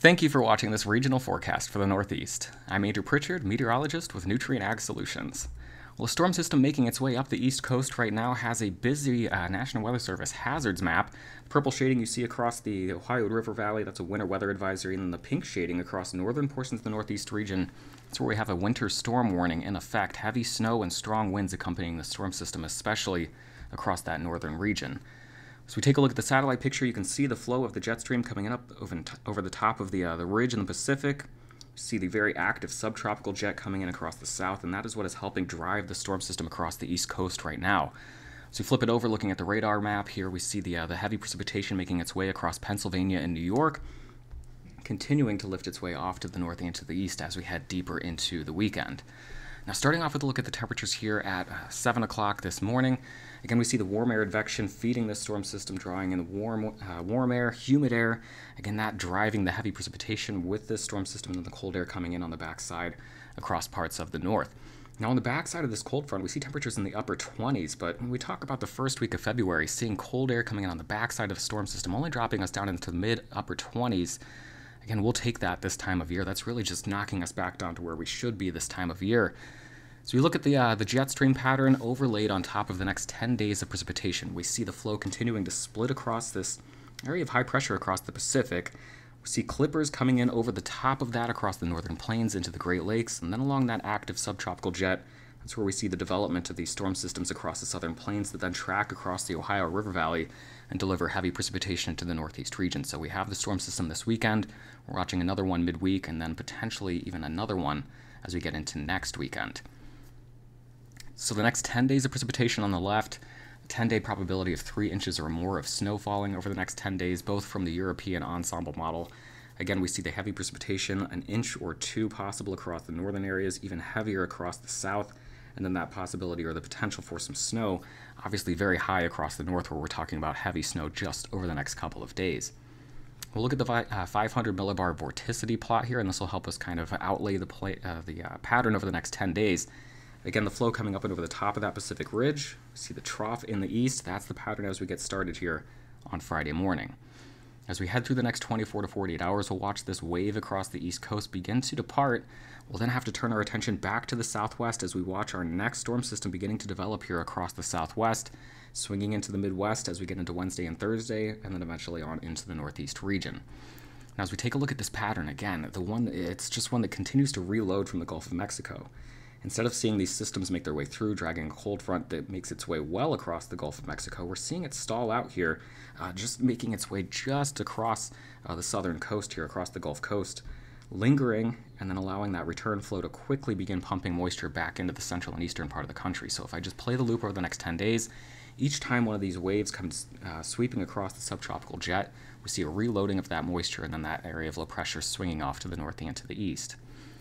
Thank you for watching this regional forecast for the Northeast. I'm Andrew Pritchard, meteorologist with Nutrien Ag Solutions. Well, a storm system making its way up the East Coast right now has a busy National Weather Service hazards map. The purple shading you see across the Ohio River Valley, that's a winter weather advisory, and then the pink shading across northern portions of the Northeast region, that's where we have a winter storm warning in effect. Heavy snow and strong winds accompanying the storm system, especially across that northern region. So we take a look at the satellite picture. You can see the flow of the jet stream coming up over the top of the ridge in the Pacific. You see the very active subtropical jet coming in across the south, and that is what is helping drive the storm system across the East Coast right now. So we flip it over, looking at the radar map here, we see the heavy precipitation making its way across Pennsylvania and New York, continuing to lift its way off to the north and to the east as we head deeper into the weekend. Now, starting off with a look at the temperatures here at 7 o'clock this morning. Again, we see the warm air advection feeding this storm system, drawing in the warm air, humid air. Again, that driving the heavy precipitation with this storm system, and the cold air coming in on the backside across parts of the north. Now, on the backside of this cold front, we see temperatures in the upper 20s, but when we talk about the first week of February, seeing cold air coming in on the backside of the storm system, only dropping us down into the mid-upper 20s. Again, we'll take that this time of year. That's really just knocking us back down to where we should be this time of year. So we look at the jet stream pattern overlaid on top of the next 10 days of precipitation. We see the flow continuing to split across this area of high pressure across the Pacific. We see clippers coming in over the top of that across the northern plains into the Great Lakes, and then along that active subtropical jet, that's where we see the development of these storm systems across the southern plains that then track across the Ohio River Valley and deliver heavy precipitation to the northeast region. So we have the storm system this weekend. We're watching another one midweek, and then potentially even another one as we get into next weekend. So the next 10 days of precipitation on the left, a 10-day probability of 3 inches or more of snow falling over the next 10 days, both from the European ensemble model. Again, we see the heavy precipitation, an inch or two possible across the northern areas, even heavier across the south, and then that possibility or the potential for some snow, obviously very high across the north, where we're talking about heavy snow just over the next couple of days. We'll look at the 500 millibar vorticity plot here, and this will help us kind of outlay the pattern over the next 10 days. Again, the flow coming up and over the top of that Pacific Ridge. We see the trough in the east. That's the pattern as we get started here on Friday morning. As we head through the next 24 to 48 hours, we'll watch this wave across the East Coast begin to depart. We'll then have to turn our attention back to the southwest as we watch our next storm system beginning to develop here across the southwest, swinging into the Midwest as we get into Wednesday and Thursday, and then eventually on into the northeast region. Now, as we take a look at this pattern, again, it's just one that continues to reload from the Gulf of Mexico. Instead of seeing these systems make their way through, dragging a cold front that makes its way well across the Gulf of Mexico, we're seeing it stall out here, just making its way just across the southern coast here, across the Gulf Coast, lingering and then allowing that return flow to quickly begin pumping moisture back into the central and eastern part of the country. So if I just play the loop over the next 10 days, each time one of these waves comes sweeping across the subtropical jet, we see a reloading of that moisture and then that area of low pressure swinging off to the north and to the east.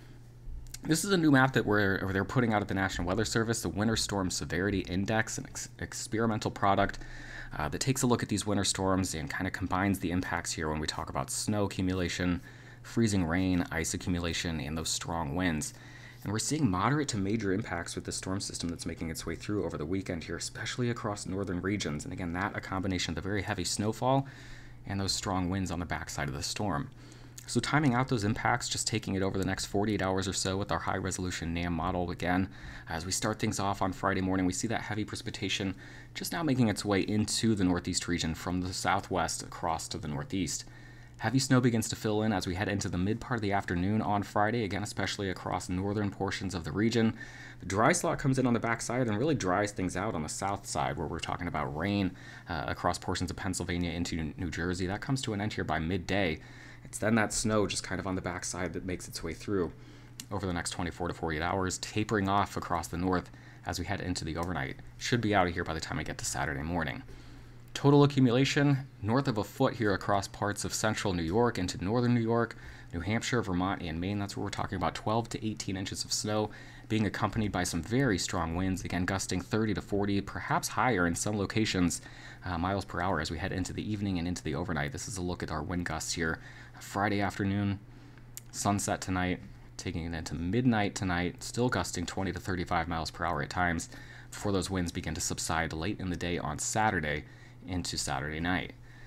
This is a new map that they're putting out at the National Weather Service, the Winter Storm Severity Index, an experimental product that takes a look at these winter storms and kind of combines the impacts here when we talk about snow accumulation, freezing rain, ice accumulation, and those strong winds. And we're seeing moderate to major impacts with the storm system that's making its way through over the weekend here, especially across northern regions. And again, that a combination of the very heavy snowfall and those strong winds on the backside of the storm. So timing out those impacts, just taking it over the next 48 hours or so with our high-resolution NAM model again. As we start things off on Friday morning, we see that heavy precipitation just now making its way into the northeast region from the southwest across to the northeast. Heavy snow begins to fill in as we head into the mid part of the afternoon on Friday, again especially across northern portions of the region. The dry slot comes in on the backside and really dries things out on the south side, where we're talking about rain across portions of Pennsylvania into New Jersey. That comes to an end here by midday. It's then that snow just kind of on the backside that makes its way through over the next 24 to 48 hours, tapering off across the north as we head into the overnight. Should be out of here by the time I get to Saturday morning. Total accumulation, north of a foot here across parts of central New York into northern New York, New Hampshire, Vermont, and Maine. That's where we're talking about 12 to 18 inches of snow, being accompanied by some very strong winds, again gusting 30 to 40, perhaps higher in some locations, miles per hour as we head into the evening and into the overnight. This is a look at our wind gusts here. Friday afternoon, sunset tonight, taking it into midnight tonight, still gusting 20 to 35 miles per hour at times, before those winds begin to subside late in the day on Saturday into Saturday night.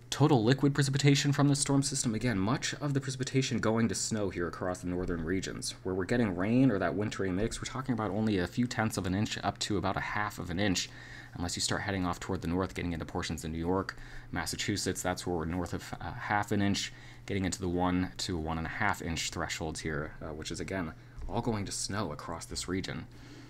Total liquid precipitation from the storm system, again, much of the precipitation going to snow here across the northern regions. Where we're getting rain or that wintry mix, we're talking about only a few tenths of an inch up to about a half of an inch, unless you start heading off toward the north, getting into portions of New York, Massachusetts. That's where we're north of half an inch, getting into the 1 to 1.5 inch thresholds here, which is, again, all going to snow across this region.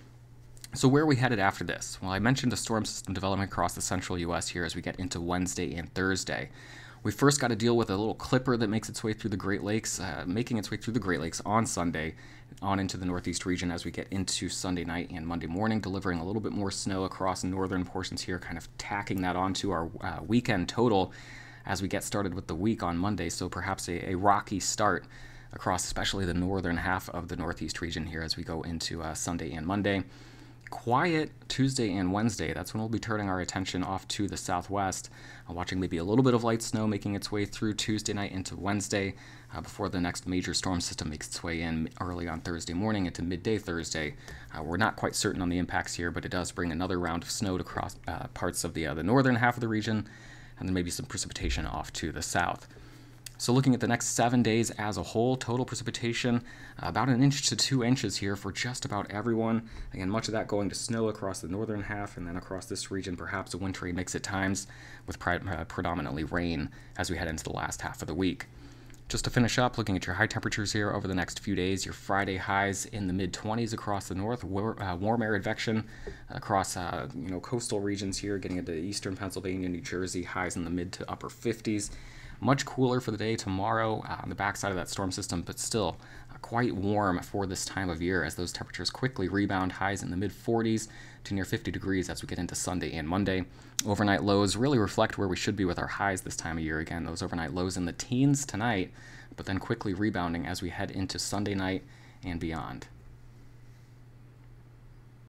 So where are we headed after this? Well, I mentioned a storm system development across the central U.S. here as we get into Wednesday and Thursday. We first got to deal with a little clipper that makes its way through the Great Lakes, making its way through the Great Lakes on Sunday, on into the northeast region as we get into Sunday night and Monday morning, delivering a little bit more snow across northern portions here, kind of tacking that onto our weekend total as we get started with the week on Monday. So perhaps a rocky start across especially the northern half of the northeast region here as we go into Sunday and Monday. Quiet Tuesday and Wednesday. That's when we'll be turning our attention off to the southwest, watching maybe a little bit of light snow making its way through Tuesday night into Wednesday before the next major storm system makes its way in early on Thursday morning into midday Thursday. We're not quite certain on the impacts here, but it does bring another round of snow to cross parts of the northern half of the region, and then maybe some precipitation off to the south. So looking at the next 7 days as a whole, total precipitation about 1 inch to 2 inches here for just about everyone. Again, much of that going to snow across the northern half and then across this region, perhaps a wintry mix at times with predominantly rain as we head into the last half of the week. Just to finish up, looking at your high temperatures here over the next few days, your Friday highs in the mid-20s across the north, warm air advection across coastal regions here, getting into eastern Pennsylvania, New Jersey, highs in the mid to upper 50s. Much cooler for the day tomorrow on the backside of that storm system, but still quite warm for this time of year as those temperatures quickly rebound, highs in the mid-40s to near 50 degrees as we get into Sunday and Monday. Overnight lows really reflect where we should be with our highs this time of year. Again, those overnight lows in the teens tonight, but then quickly rebounding as we head into Sunday night and beyond.